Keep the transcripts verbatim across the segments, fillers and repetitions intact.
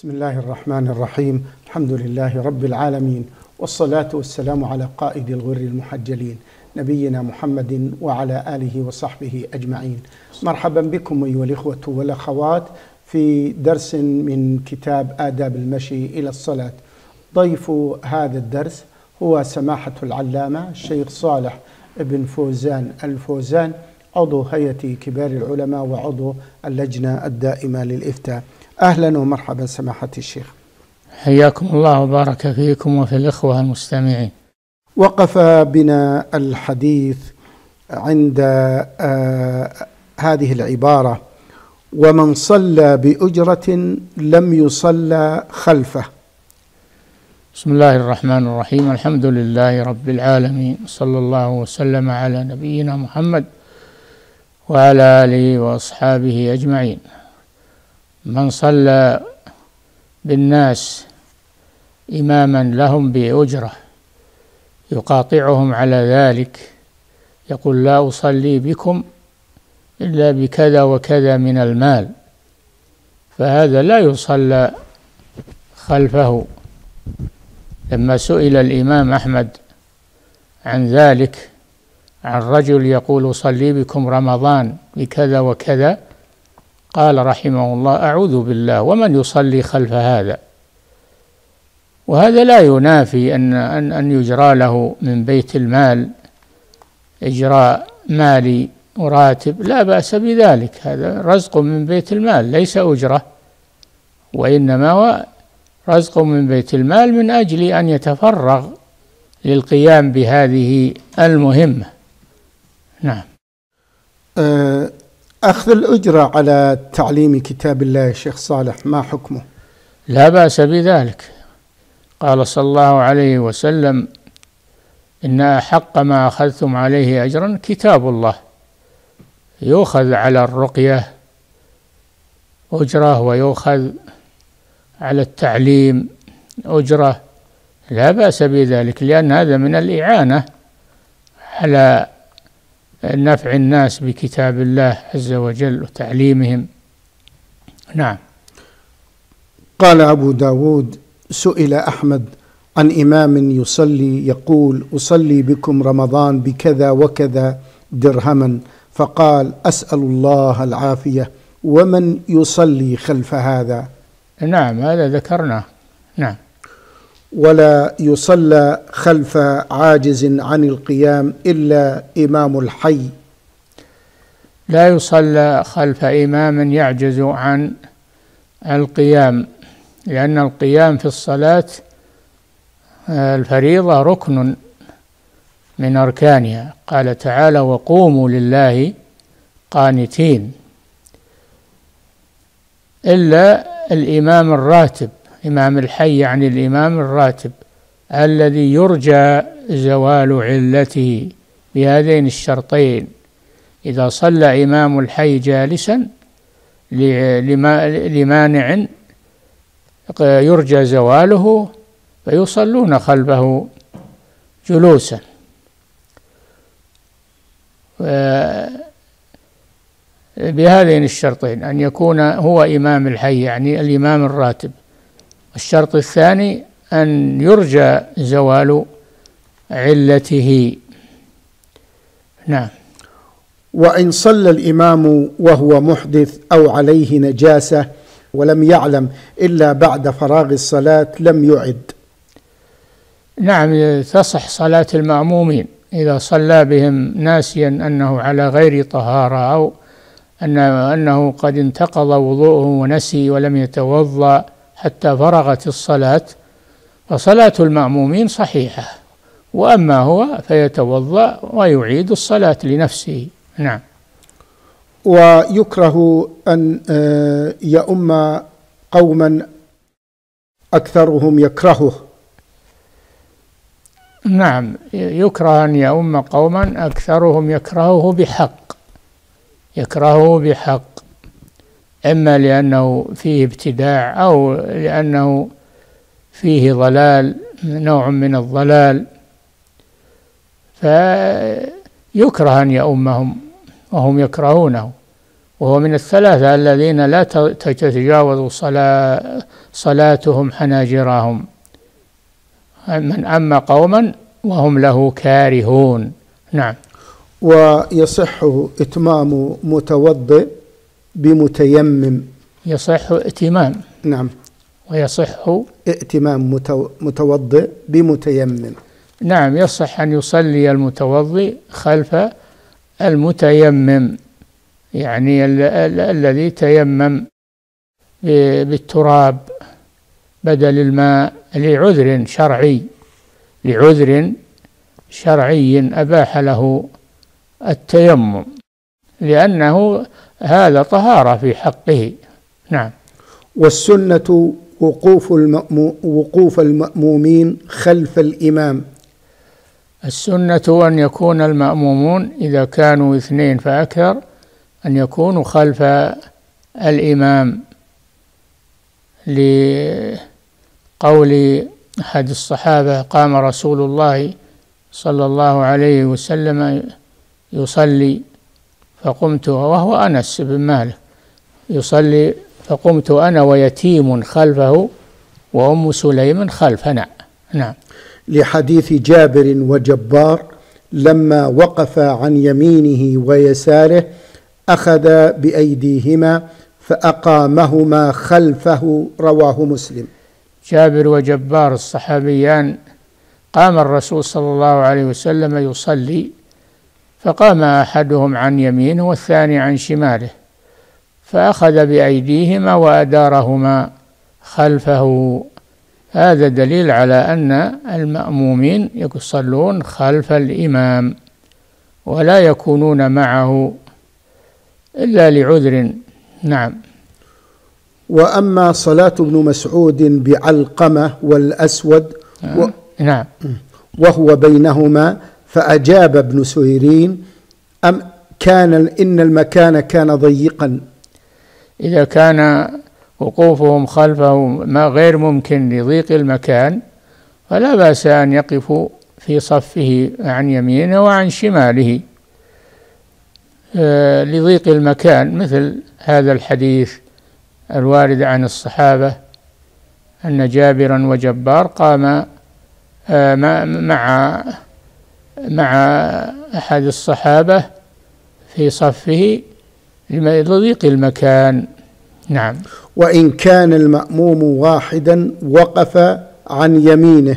بسم الله الرحمن الرحيم. الحمد لله رب العالمين، والصلاة والسلام على قائد الغر المحجلين نبينا محمد وعلى آله وصحبه أجمعين. مرحبا بكم أيها الإخوة والأخوات في درس من كتاب آداب المشي إلى الصلاة. ضيف هذا الدرس هو سماحة العلامة الشيخ صالح بن فوزان الفوزان، عضو هيئة كبار العلماء وعضو اللجنة الدائمة للإفتاء. أهلا ومرحبا سماحة الشيخ. حياكم الله وبارك فيكم وفي الإخوة المستمعين. وقف بنا الحديث عند آه هذه العبارة: ومن صلى بأجرة لم يصلى خلفه. بسم الله الرحمن الرحيم. الحمد لله رب العالمين، صلى الله وسلم على نبينا محمد وعلى آله وأصحابه أجمعين. من صلى بالناس إماما لهم بأجرة يقاطعهم على ذلك، يقول لا أصلي بكم إلا بكذا وكذا من المال، فهذا لا يصلى خلفه. لما سئل الإمام أحمد عن ذلك، عن رجل يقول أصلي بكم رمضان بكذا وكذا، قال رحمه الله: أعوذ بالله، ومن يصلي خلف هذا؟ وهذا لا ينافي أن أن أن يجرى له من بيت المال إجراء مالي وراتب، لا بأس بذلك، هذا رزق من بيت المال ليس أجرة، وإنما هو رزق من بيت المال من أجل أن يتفرغ للقيام بهذه المهمة. نعم. أه أخذ الأجرة على تعليم كتاب الله يا شيخ صالح ما حكمه؟ لا بأس بذلك. قال صلى الله عليه وسلم: إن أحق ما أخذتم عليه أجرا كتاب الله. يؤخذ على الرقية أجرة، ويؤخذ على التعليم أجرة، لا بأس بذلك، لأن هذا من الإعانة على نفع الناس بكتاب الله عز وجل وتعليمهم. نعم. قال أبو داود: سئل أحمد عن إمام يصلي يقول أصلي بكم رمضان بكذا وكذا درهما، فقال: أسأل الله العافية، ومن يصلي خلف هذا؟ نعم، هذا ذكرناه. نعم. ولا يصلى خلف عاجز عن القيام إلا إمام الحي. لا يصلى خلف إمام يعجز عن القيام، لأن القيام في الصلاة الفريضة ركن من أركانها. قال تعالى: وقوموا لله قانتين. إلا الإمام الراتب، إمام الحي يعني الإمام الراتب الذي يرجى زوال علته بهذين الشرطين: إذا صلى إمام الحي جالسا لمانع يرجى زواله فيصلون خلفه جلوسا. بهذين الشرطين: أن يكون هو إمام الحي يعني الإمام الراتب، الشرط الثاني أن يرجى زوال علته. نعم. وإن صلى الإمام وهو محدث أو عليه نجاسة ولم يعلم إلا بعد فراغ الصلاة لم يعد. نعم، تصح صلاة المأمومين إذا صلى بهم ناسيا أنه على غير طهارة، أو أنه قد انتقض وضوءه ونسي ولم يتوضأ حتى فرغت الصلاة، فصلاة المأمومين صحيحة، وأما هو فيتوضأ ويعيد الصلاة لنفسه. نعم. ويكره أن يؤم قوما أكثرهم يكرهه. نعم، يكره أن يؤم قوما أكثرهم يكرهه بحق، يكرهه بحق، إما لأنه فيه ابتداع أو لأنه فيه ضلال، نوع من الضلال، فيكره أن يؤمهم وهم يكرهونه. وهو من الثلاثة الذين لا تتجاوز صلاة صلاتهم حناجرهم. من أما قوما وهم له كارهون. نعم. ويصح إتمام متوضئ بمتيمم. يصح ائتمام. نعم. ويصح ائتمام متوضئ بمتيمم. نعم، يصح أن يصلي المتوضئ خلف المتيمم، يعني ال ال الذي تيمم بالتراب بدل الماء لعذر شرعي، لعذر شرعي أباح له التيمم، لأنه هذا طهارة في حقه. نعم. والسنة وقوف المأمو وقوف المأمومين خلف الإمام. السنة أن يكون المأمومون إذا كانوا اثنين فأكثر أن يكونوا خلف الإمام، لقول أحد الصحابة: قام رسول الله صلى الله عليه وسلم يصلي فقمت، وهو أنس بن مالك، يصلي فقمت أنا ويتيم خلفه وأم سليم خلفنا. نعم. لحديث جابر وجبار لما وقف عن يمينه ويساره أخذ بأيديهما فأقامهما خلفه، رواه مسلم. جابر وجبار الصحابيان قام الرسول صلى الله عليه وسلم يصلي، فقام أحدهم عن يمينه والثاني عن شماله، فأخذ بأيديهما وأدارهما خلفه. هذا دليل على أن المأمومين يصلون خلف الإمام ولا يكونون معه إلا لعذر. نعم. وأما صلاة ابن مسعود بعلقمة والأسود و... نعم. وهو بينهما فأجاب ابن سيرين: أم كان إن المكان كان ضيقا. إذا كان وقوفهم خلفه ما غير ممكن لضيق المكان فلا بأس أن يقفوا في صفه عن يمينه وعن شماله آه لضيق المكان، مثل هذا الحديث الوارد عن الصحابة أن جابرا وجبار قام آه مع مع أحد الصحابة في صفه لضيق المكان. نعم. وإن كان المأموم واحدا وقف عن يمينه.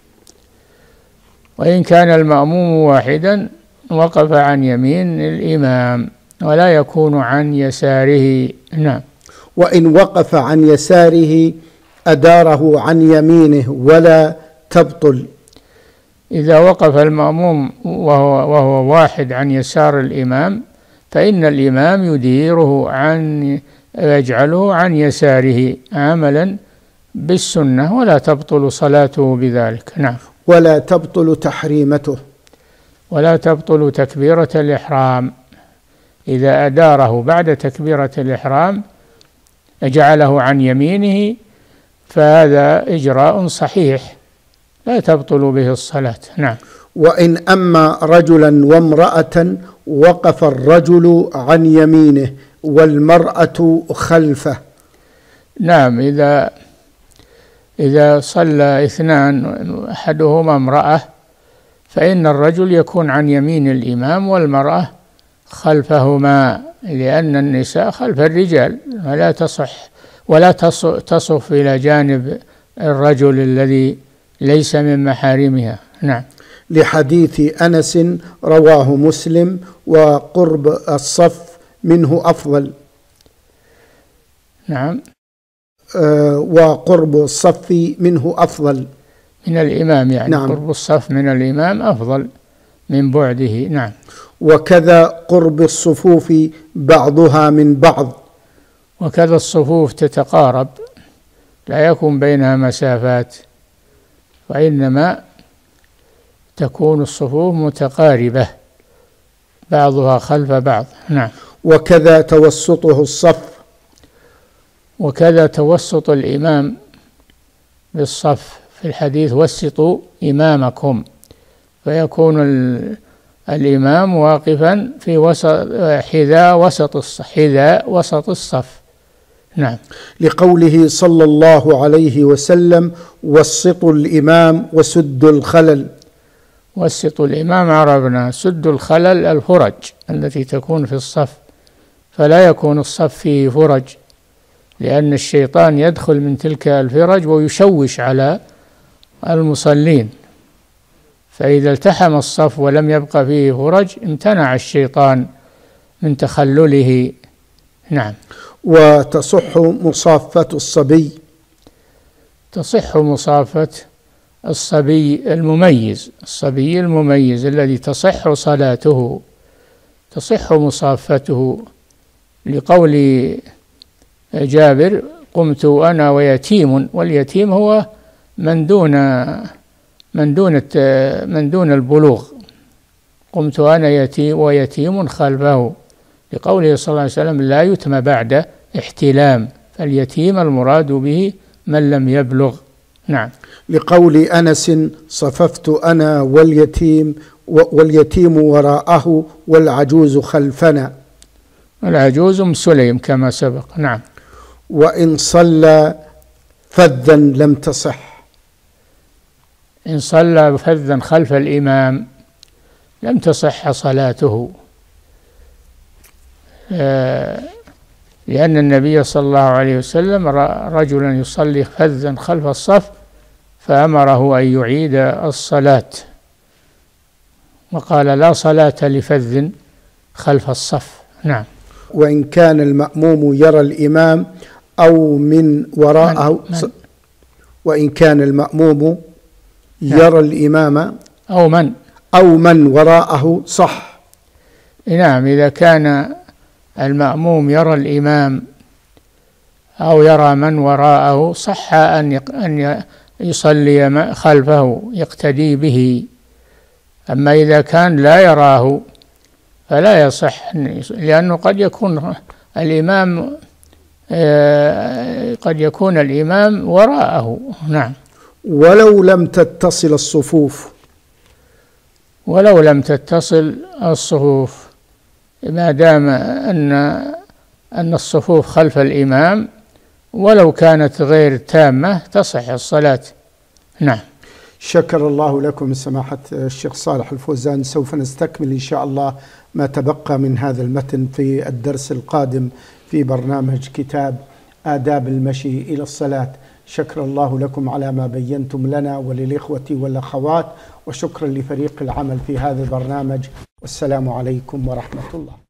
وإن كان المأموم واحدا وقف عن يمين الإمام ولا يكون عن يساره. نعم. وإن وقف عن يساره أداره عن يمينه ولا تبطل. إذا وقف المأموم وهو, وهو واحد عن يسار الإمام فإن الإمام يديره عن يجعله عن يساره عملا بالسنة ولا تبطل صلاته بذلك. نعم. ولا تبطل تحريمته. ولا تبطل تكبيرة الإحرام. إذا أداره بعد تكبيرة الإحرام جعله عن يمينه فهذا إجراء صحيح لا تبطل به الصلاة. نعم. وإن أما رجلا وامرأة وقف الرجل عن يمينه والمرأة خلفه. نعم. إذا إذا صلى اثنان أحدهما امرأة فإن الرجل يكون عن يمين الإمام والمرأة خلفهما، لأن النساء خلف الرجال ولا تصح ولا تصف إلى جانب الرجل الذي ليس من محارمها. نعم. لحديث أنس رواه مسلم: وقرب الصف منه أفضل. نعم. آه وقرب الصف منه أفضل من الإمام، يعني نعم. قرب الصف من الإمام أفضل من بعده. نعم. وكذا قرب الصفوف بعضها من بعض. وكذا الصفوف تتقارب لا يكون بينها مسافات، وإنما تكون الصفوف متقاربة بعضها خلف بعض. نعم. وكذا توسطه الصف. وكذا توسط الإمام بالصف في الحديث: وسطوا إمامكم، فيكون الإمام واقفا في وسط حذاء وسط الصف حذاء وسط الصف. نعم. لقوله صلى الله عليه وسلم: وسطوا الإمام وسدوا الخلل. وسطوا الإمام عرفنا، سد الخلل الفرج التي تكون في الصف، فلا يكون الصف فيه فرج، لأن الشيطان يدخل من تلك الفرج ويشوش على المصلين، فإذا التحم الصف ولم يبقى فيه فرج امتنع الشيطان من تخلله. نعم. وتصح مصافة الصبي. تصح مصافة الصبي المميز، الصبي المميز الذي تصح صلاته، تصح مصافته، لقول جابر: قمت أنا ويتيم، واليتيم هو من دون من دون من دون البلوغ، قمت أنا يتيم ويتيم خلفه، لقوله صلى الله عليه وسلم: لا يتم بعد احتلام، فاليتيم المراد به من لم يبلغ. نعم. لقول أنس: صففت أنا واليتيم واليتيم وراءه والعجوز خلفنا. العجوز أم سليم كما سبق. نعم. وإن صلى فذا لم تصح. إن صلى فذا خلف الإمام لم تصح صلاته، لأن النبي صلى الله عليه وسلم رجلا يصلي فذا خلف الصف فأمره أن يعيد الصلاة، وقال: لا صلاة لفذ خلف الصف. نعم. وإن كان المأموم يرى الإمام أو من وراءه من من وإن كان المأموم يرى الإمام أو من أو من وراءه صح. نعم. إذا كان المأموم يرى الإمام أو يرى من وراءه صح أن أن يصلي خلفه يقتدي به. أما إذا كان لا يراه فلا يصح، لأنه قد يكون الإمام قد يكون الإمام وراءه. نعم. ولو لم تتصل الصفوف. ولو لم تتصل الصفوف، ما دام أن أن الصفوف خلف الإمام ولو كانت غير تامة تصح الصلاة. نعم. شكر الله لكم سماحة الشيخ صالح الفوزان. سوف نستكمل إن شاء الله ما تبقى من هذا المتن في الدرس القادم في برنامج كتاب آداب المشي إلى الصلاة. شكر الله لكم على ما بينتم لنا وللإخوة والأخوات، وشكرا لفريق العمل في هذا البرنامج، والسلام عليكم ورحمة الله.